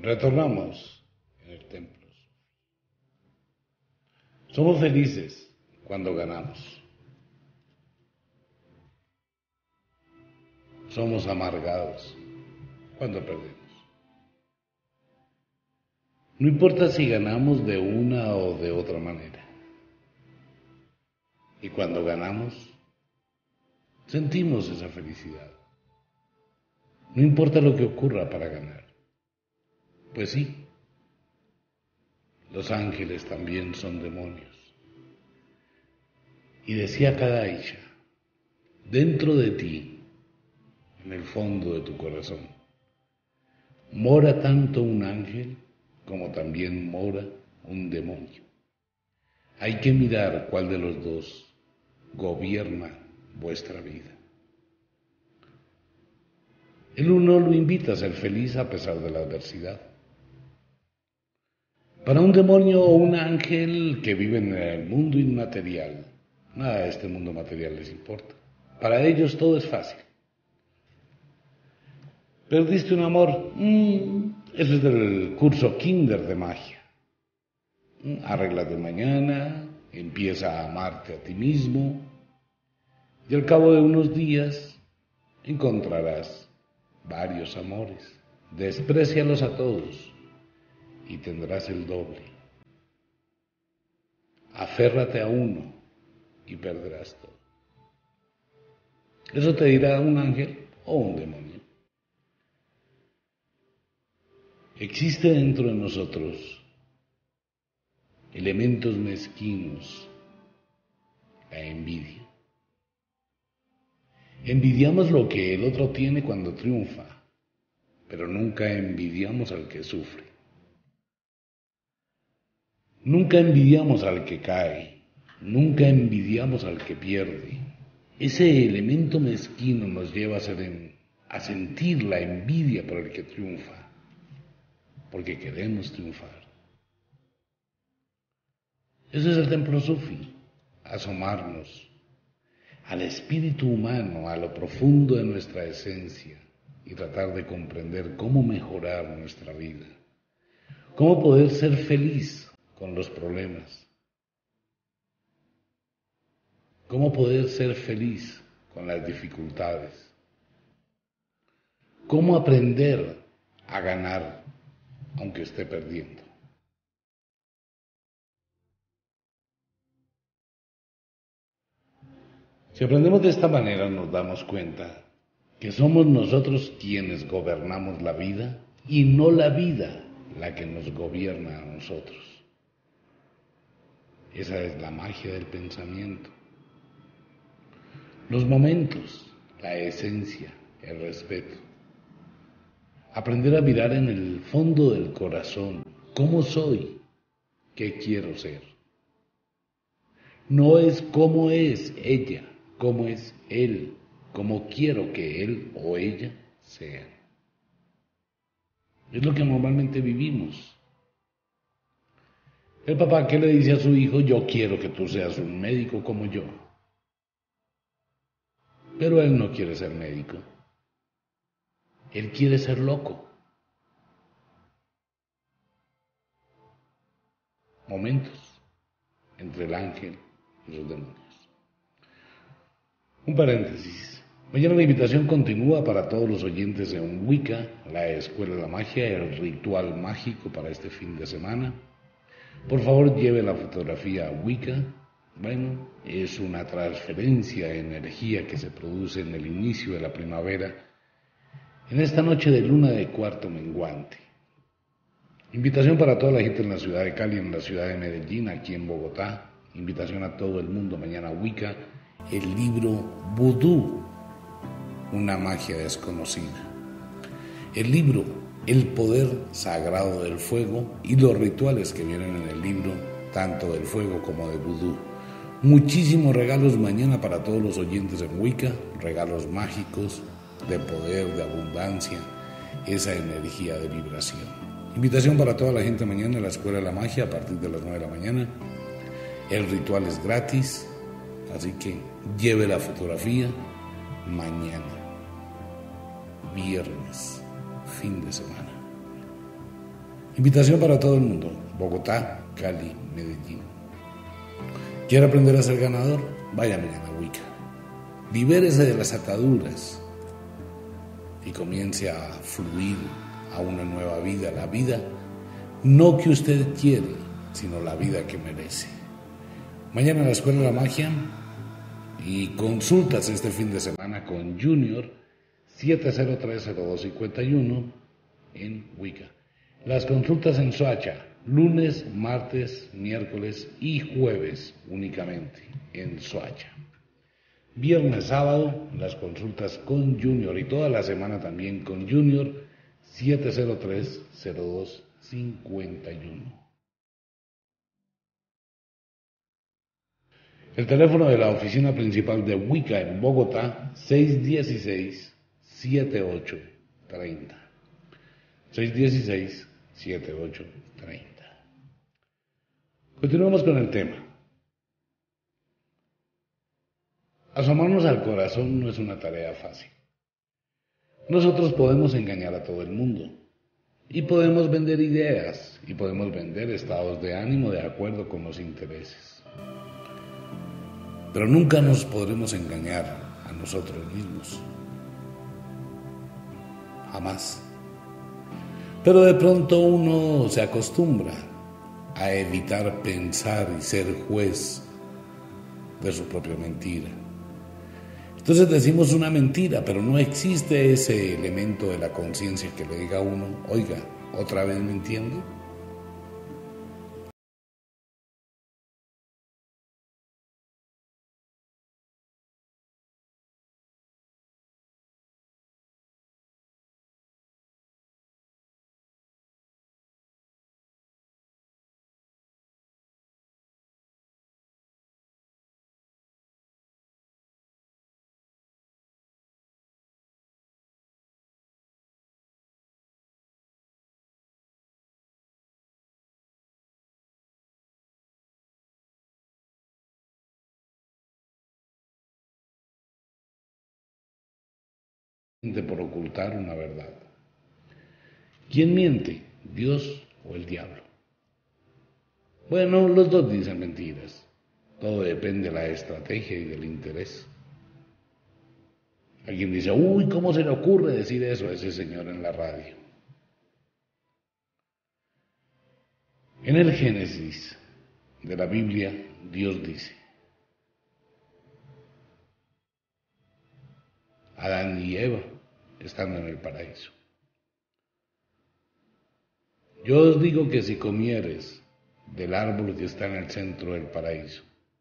Retornamos en el templo. Somos felices cuando ganamos. Somos amargados cuando perdemos. No importa si ganamos de una o de otra manera. Y cuando ganamos, sentimos esa felicidad. No importa lo que ocurra para ganar. Pues sí, los ángeles también son demonios. Y decía Kadaisha, dentro de ti, en el fondo de tu corazón, mora tanto un ángel como también mora un demonio. Hay que mirar cuál de los dos gobierna vuestra vida. El uno lo invita a ser feliz a pesar de la adversidad. Para un demonio o un ángel que vive en el mundo inmaterial, nada de este mundo material les importa. Para ellos todo es fácil. ¿Perdiste un amor? Eso es del curso Kinder de magia. Arréglate mañana, empieza a amarte a ti mismo y al cabo de unos días encontrarás varios amores. Desprécialos a todos y tendrás el doble. Aférrate a uno y perderás todo. Eso te dirá un ángel o un demonio. Existe dentro de nosotros elementos mezquinos, la envidia. Envidiamos lo que el otro tiene cuando triunfa, pero nunca envidiamos al que sufre. Nunca envidiamos al que cae, nunca envidiamos al que pierde. Ese elemento mezquino nos lleva a sentir la envidia por el que triunfa, porque queremos triunfar. Ese es el templo sufi, asomarnos al espíritu humano, a lo profundo de nuestra esencia y tratar de comprender cómo mejorar nuestra vida, cómo poder ser feliz con los problemas, cómo poder ser feliz con las dificultades, cómo aprender a ganar aunque esté perdiendo. Si aprendemos de esta manera nos damos cuenta que somos nosotros quienes gobernamos la vida y no la vida la que nos gobierna a nosotros. Esa es la magia del pensamiento. Los momentos, la esencia, el respeto. Aprender a mirar en el fondo del corazón cómo soy, qué quiero ser. No es cómo es ella, cómo es él, cómo quiero que él o ella sean. Es lo que normalmente vivimos. El papá que le dice a su hijo, yo quiero que tú seas un médico como yo. Pero él no quiere ser médico. Él quiere ser loco. Momentos entre el ángel y los demonios. Un paréntesis. Mañana la invitación continúa para todos los oyentes en Wicca, la Escuela de la Magia, el ritual mágico para este fin de semana. Por favor, lleve la fotografía a Wicca. Bueno, es una transferencia de energía que se produce en el inicio de la primavera, en esta noche de luna de cuarto menguante. Invitación para toda la gente en la ciudad de Cali, en la ciudad de Medellín, aquí en Bogotá. Invitación a todo el mundo mañana a Wicca. El libro Vudú, una magia desconocida. El libro El poder sagrado del fuego y los rituales que vienen en el libro, tanto del fuego como de vudú. Muchísimos regalos mañana para todos los oyentes en Wicca, regalos mágicos, de poder, de abundancia, esa energía de vibración. Invitación para toda la gente mañana a la Escuela de la Magia a partir de las 9 de la mañana. El ritual es gratis. Así que lleve la fotografía mañana, viernes, fin de semana. Invitación para todo el mundo, Bogotá, Cali, Medellín. ¿Quiere aprender a ser ganador? Vaya mañana a Wicca. Libérese de las ataduras y comience a fluir a una nueva vida, la vida no que usted quiere, sino la vida que merece. Mañana en la Escuela de la Magia y consultas este fin de semana con Junior 7030251 en Wicca. Las consultas en Soacha, lunes, martes, miércoles y jueves únicamente en Soacha. Viernes, sábado, las consultas con Junior y toda la semana también con Junior 7030251. El teléfono de la oficina principal de Wicca en Bogotá, 616-7830. 616-7830. Continuamos con el tema. Asomarnos al corazón no es una tarea fácil. Nosotros podemos engañar a todo el mundo y podemos vender ideas y podemos vender estados de ánimo de acuerdo con los intereses. Pero nunca nos podremos engañar a nosotros mismos. Jamás. Pero de pronto uno se acostumbra a evitar pensar y ser juez de su propia mentira. Entonces decimos una mentira, pero no existe ese elemento de la conciencia que le diga a uno, oiga, ¿otra vez mintiendo? Por ocultar una verdad. ¿Quién miente? ¿Dios o el diablo? Bueno, los dos dicen mentiras. Todo depende de la estrategia y del interés. Alguien dice, uy, ¿cómo se le ocurre decir eso a ese señor en la radio? En el Génesis de la Biblia, Dios dice, Adán y Eva estando en el paraíso. Yo os digo que si comieres del árbol que está en el centro del paraíso,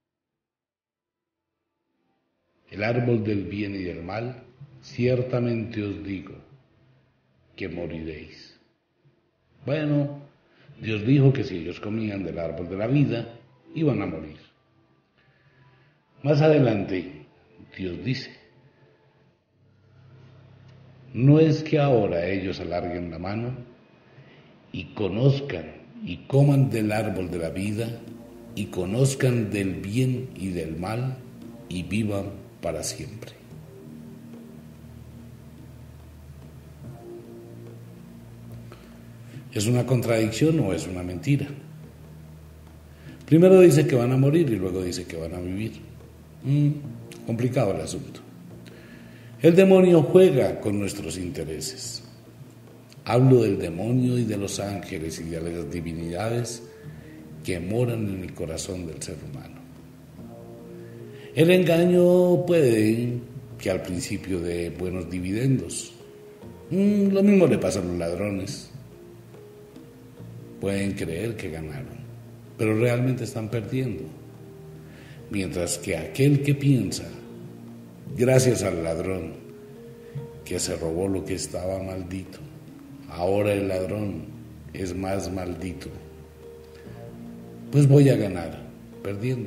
el árbol del bien y del mal, ciertamente os digo que moriréis. Bueno, Dios dijo que si ellos comían del árbol de la vida, iban a morir. Más adelante, Dios dice, no es que ahora ellos alarguen la mano y conozcan y coman del árbol de la vida y conozcan del bien y del mal y vivan para siempre. ¿Es una contradicción o es una mentira? Primero dice que van a morir y luego dice que van a vivir. Complicado el asunto. El demonio juega con nuestros intereses. Hablo del demonio y de los ángeles y de las divinidades que moran en el corazón del ser humano. El engaño puede que al principio dé buenos dividendos. Lo mismo le pasa a los ladrones. Pueden creer que ganaron, pero realmente están perdiendo. Mientras que aquel que piensa, gracias al ladrón que se robó lo que estaba maldito, ahora el ladrón es más maldito, pues voy a ganar perdiendo.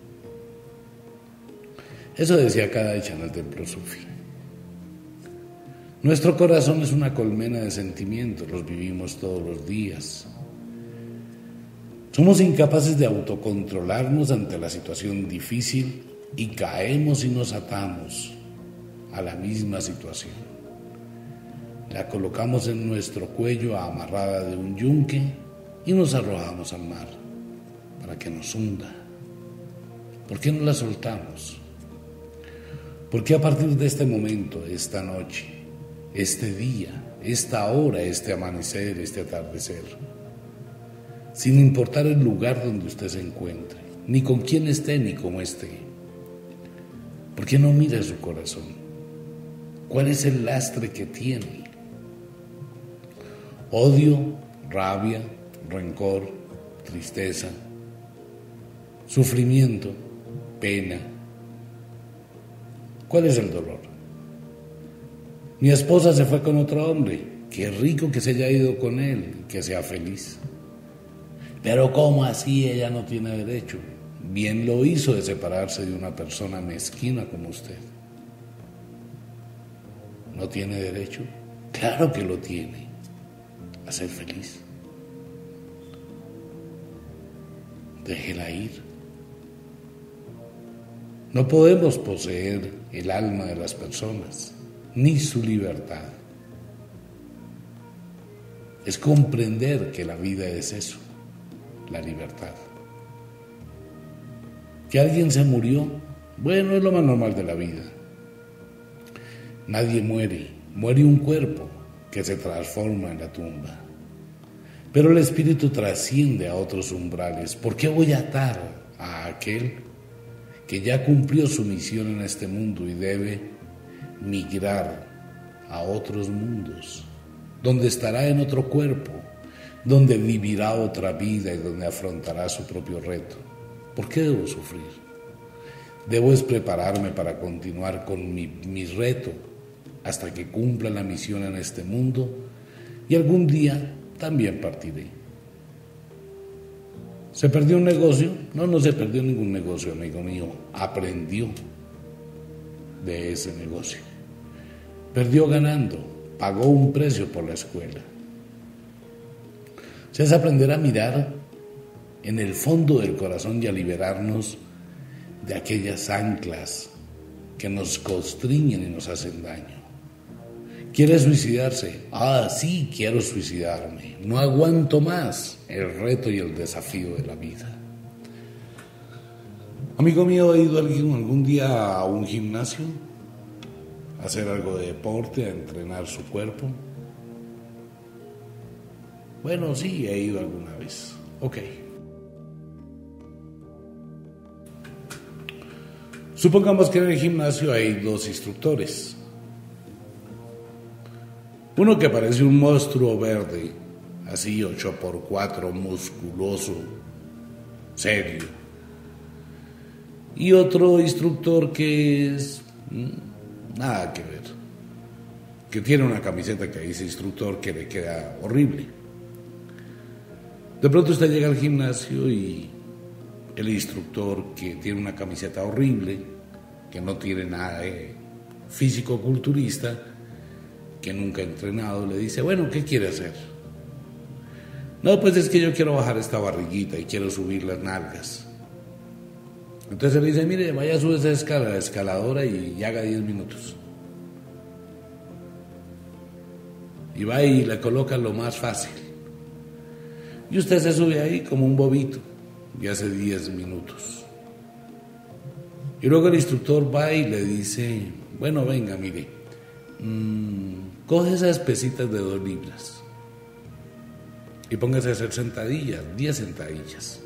Eso decía Kadaisha en el templo sufí. Nuestro corazón es una colmena de sentimientos, los vivimos todos los días. Somos incapaces de autocontrolarnos ante la situación difícil y caemos y nos atamos a la misma situación. La colocamos en nuestro cuello amarrada de un yunque y nos arrojamos al mar para que nos hunda. ¿Por qué no la soltamos? ¿Por qué a partir de este momento, esta noche, este día, esta hora, este amanecer, este atardecer, sin importar el lugar donde usted se encuentre, ni con quién esté, ni cómo esté, ¿por qué no mira su corazón? ¿Cuál es el lastre que tiene? Odio, rabia, rencor, tristeza, sufrimiento, pena. ¿Cuál es el dolor? Mi esposa se fue con otro hombre. Qué rico que se haya ido con él, que sea feliz. Pero ¿cómo así? Ella no tiene derecho. Bien lo hizo de separarse de una persona mezquina como usted. ¿No tiene derecho? Claro que lo tiene. A ser feliz. Déjela ir. No podemos poseer el alma de las personas, ni su libertad. Es comprender que la vida es eso, la libertad. Que alguien se murió, bueno, es lo más normal de la vida. Nadie muere, muere un cuerpo que se transforma en la tumba. Pero el espíritu trasciende a otros umbrales. ¿Por qué voy a atar a aquel que ya cumplió su misión en este mundo y debe migrar a otros mundos, donde estará en otro cuerpo, donde vivirá otra vida y donde afrontará su propio reto? ¿Por qué debo sufrir? Debo prepararme para continuar con mi reto hasta que cumpla la misión en este mundo y algún día también partiré. ¿Se perdió un negocio? No se perdió ningún negocio, amigo mío. Aprendió de ese negocio. Perdió ganando, pagó un precio por la escuela. O sea, es aprender a mirar en el fondo del corazón y a liberarnos de aquellas anclas que nos constriñen y nos hacen daño. ¿Quiere suicidarse? Ah, sí, quiero suicidarme. No aguanto más el reto y el desafío de la vida. Amigo mío, ¿ha ido algún día a un gimnasio? ¿A hacer algo de deporte, a entrenar su cuerpo? Bueno, sí, he ido alguna vez. Ok. Supongamos que en el gimnasio hay dos instructores. Uno que parece un monstruo verde, así 8x4, musculoso, serio. Y otro instructor que es nada que ver, que tiene una camiseta que dice instructor que le queda horrible. De pronto usted llega al gimnasio y el instructor que tiene una camiseta horrible, que no tiene nada de físico-culturista, que nunca ha entrenado, le dice, bueno, ¿qué quiere hacer? No, pues es que yo quiero bajar esta barriguita y quiero subir las nalgas. Entonces le dice, mire, vaya a subir esa escaladora y haga 10 minutos. Y va y le coloca lo más fácil. Y usted se sube ahí como un bobito y hace 10 minutos. Y luego el instructor va y le dice, bueno, venga, mire, coge esas pesitas de 2 libras y póngase a hacer sentadillas, 10 sentadillas.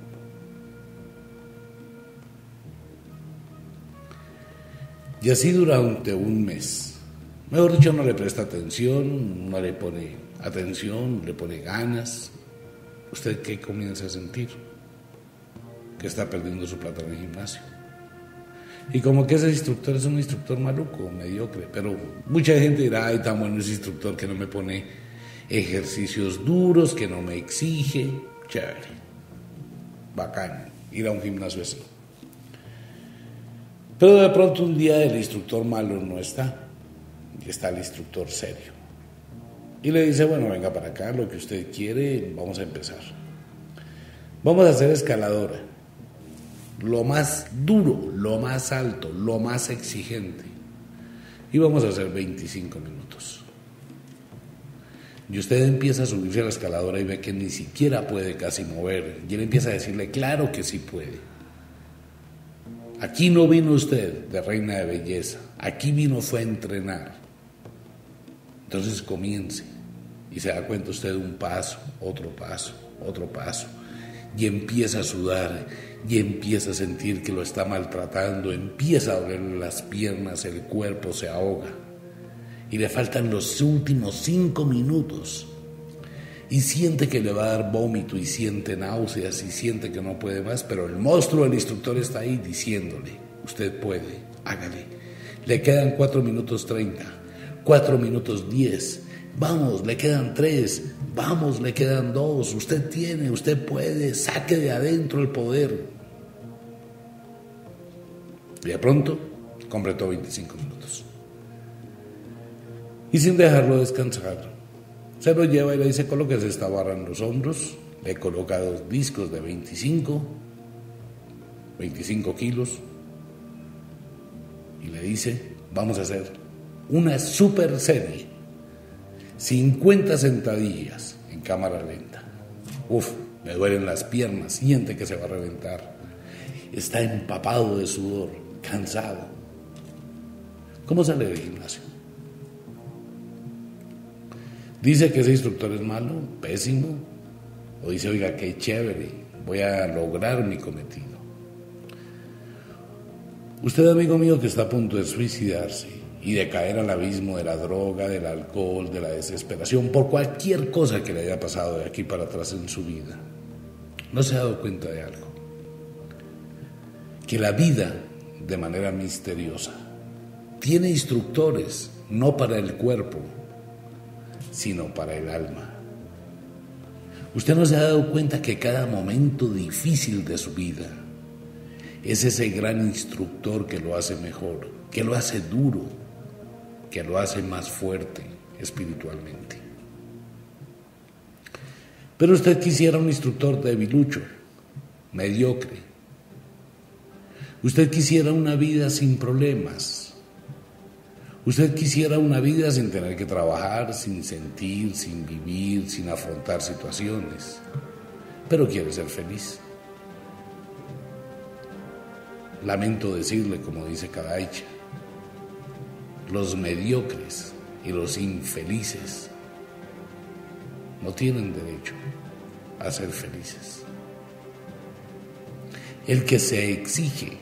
Y así durante un mes. Mejor dicho, no le presta atención, no le pone atención, le pone ganas. ¿Usted qué comienza a sentir? Que está perdiendo su plata en el gimnasio. Y como que ese instructor es un instructor maluco, mediocre, pero mucha gente dirá, ay, tan bueno ese instructor que no me pone ejercicios duros, que no me exige. Chévere, bacán, ir a un gimnasio así. Pero de pronto un día el instructor malo no está, y está el instructor serio. Y le dice, bueno, venga para acá, lo que usted quiere, vamos a empezar. Vamos a hacer escaladora. Lo más duro, lo más alto, lo más exigente. Y vamos a hacer 25 minutos. Y usted empieza a subirse a la escaladora y ve que ni siquiera puede casi mover. Y él empieza a decirle, claro que sí puede. Aquí no vino usted de reina de belleza, aquí vino fue a entrenar. Entonces comience y se da cuenta usted de un paso, otro paso, otro paso. Y empieza a sudar y empieza a sentir que lo está maltratando, empieza a dolerle las piernas, el cuerpo se ahoga. Y le faltan los últimos 5 minutos. Y siente que le va a dar vómito y siente náuseas y siente que no puede más, pero el monstruo del instructor está ahí diciéndole, usted puede, hágale. Le quedan 4 minutos 30, 4 minutos 10, vamos, le quedan 3, vamos, le quedan 2, usted tiene, usted puede, saque de adentro el poder. Y de pronto completó 25 minutos. Y sin dejarlo descansar, se lo lleva y le dice, colóquese esta barra en los hombros, le coloca 2 discos de 25 kilos, y le dice, vamos a hacer una super serie, 50 sentadillas en cámara lenta. Me duelen las piernas, siente que se va a reventar, está empapado de sudor, cansado. ¿Cómo sale del gimnasio? Dice que ese instructor es malo, pésimo, o dice, oiga, qué chévere, voy a lograr mi cometido. Usted, amigo mío, que está a punto de suicidarse y de caer al abismo de la droga, del alcohol, de la desesperación, por cualquier cosa que le haya pasado de aquí para atrás en su vida, ¿no se ha dado cuenta de algo? Que la vida, de manera misteriosa, tiene instructores, no para el cuerpo, sino para el alma. Usted no se ha dado cuenta que cada momento difícil de su vida es ese gran instructor que lo hace mejor, que lo hace duro, que lo hace más fuerte espiritualmente. Pero usted quisiera un instructor debilucho, mediocre. Usted quisiera una vida sin problemas. Usted quisiera una vida sin tener que trabajar, sin sentir, sin vivir, sin afrontar situaciones, pero quiere ser feliz. Lamento decirle, como dice Kadaicha, los mediocres y los infelices no tienen derecho a ser felices. El que se exige,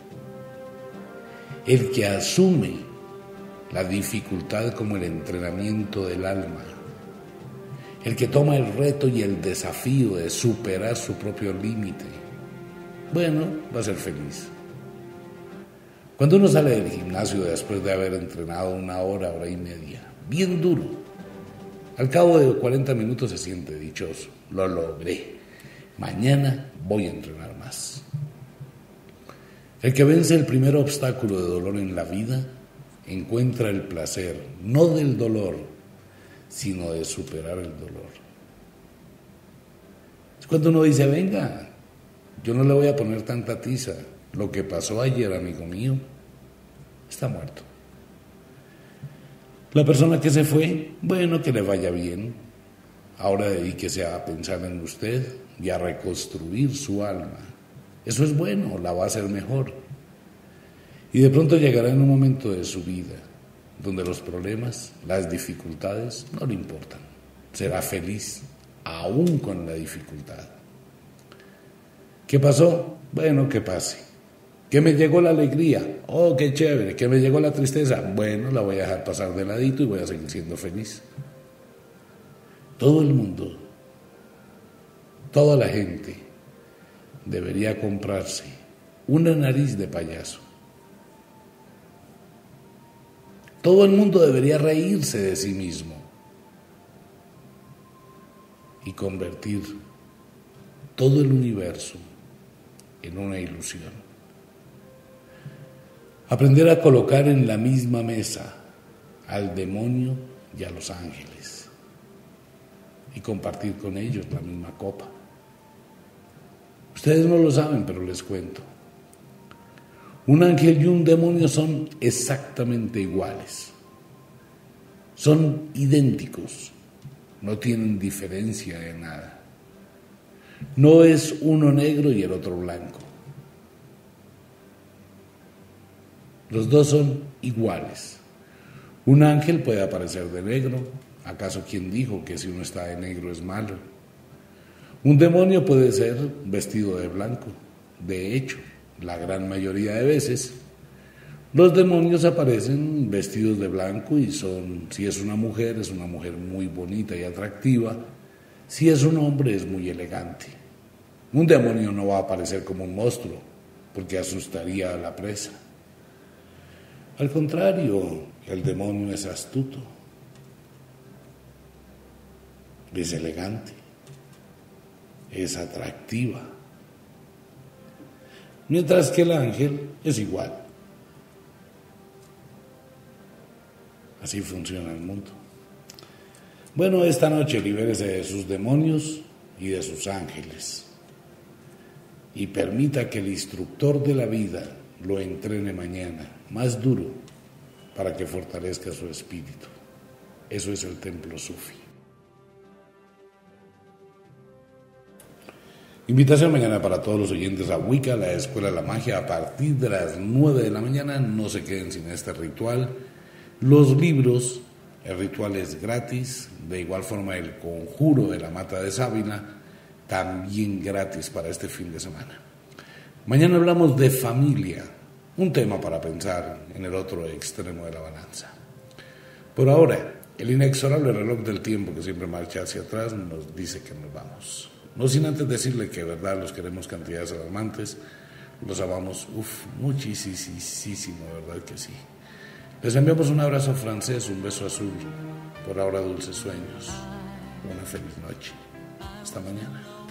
el que asume la dificultad como el entrenamiento del alma, el que toma el reto y el desafío de superar su propio límite, bueno, va a ser feliz. Cuando uno sale del gimnasio después de haber entrenado 1 hora, 1 hora y media, bien duro, al cabo de 40 minutos se siente dichoso, lo logré, mañana voy a entrenar más. El que vence el primer obstáculo de dolor en la vida encuentra el placer, no del dolor, sino de superar el dolor. Es cuando uno dice, venga, yo no le voy a poner tanta tiza, lo que pasó ayer, amigo mío, está muerto. La persona que se fue, bueno, que le vaya bien, ahora dedíquese a pensar en usted y a reconstruir su alma. Eso es bueno, la va a hacer mejor. Y de pronto llegará en un momento de su vida donde los problemas, las dificultades no le importan. Será feliz aún con la dificultad. ¿Qué pasó? Bueno, que pase. ¿Que me llegó la alegría? Oh, qué chévere. ¿Que me llegó la tristeza? Bueno, la voy a dejar pasar de ladito y voy a seguir siendo feliz. Todo el mundo, toda la gente debería comprarse una nariz de payaso. Todo el mundo debería reírse de sí mismo y convertir todo el universo en una ilusión. Aprender a colocar en la misma mesa al demonio y a los ángeles y compartir con ellos la misma copa. Ustedes no lo saben, pero les cuento. Un ángel y un demonio son exactamente iguales. Son idénticos. no tienen diferencia de nada. No es uno negro y el otro blanco. Los dos son iguales. Un ángel puede aparecer de negro. ¿Acaso quién dijo que si uno está de negro es malo? Un demonio puede ser vestido de blanco. De hecho, la gran mayoría de veces, los demonios aparecen vestidos de blanco y son, si es una mujer muy bonita y atractiva. Si es un hombre, es muy elegante. Un demonio no va a aparecer como un monstruo, porque asustaría a la presa. Al contrario, el demonio es astuto, es elegante, es atractiva. Mientras que el ángel es igual. Así funciona el mundo. Bueno, esta noche libérese de sus demonios y de sus ángeles. Y permita que el instructor de la vida lo entrene mañana, más duro, para que fortalezca su espíritu. Eso es el templo sufi. Invitación mañana para todos los oyentes a Wicca, la Escuela de la Magia, a partir de las 9 de la mañana. No se queden sin este ritual. Los libros, el ritual es gratis, de igual forma el conjuro de la mata de sábila, también gratis para este fin de semana. Mañana hablamos de familia, un tema para pensar en el otro extremo de la balanza. Por ahora, el inexorable reloj del tiempo que siempre marcha hacia atrás nos dice que nos vamos. No sin antes decirle que de verdad los queremos cantidades alarmantes, los amamos, muchísimo, de verdad que sí. Les enviamos un abrazo francés, un beso azul, por ahora dulces sueños, una feliz noche. Hasta mañana.